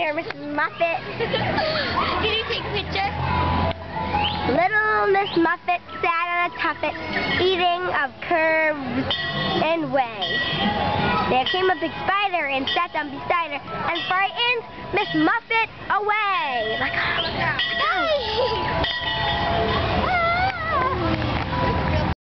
there, Mrs. Muffet. Can you take a picture? Little Miss Muffet sat on a tuffet, eating of curves and whey. There came a big spider and sat down beside her, and frightened Miss Muffet away. Like,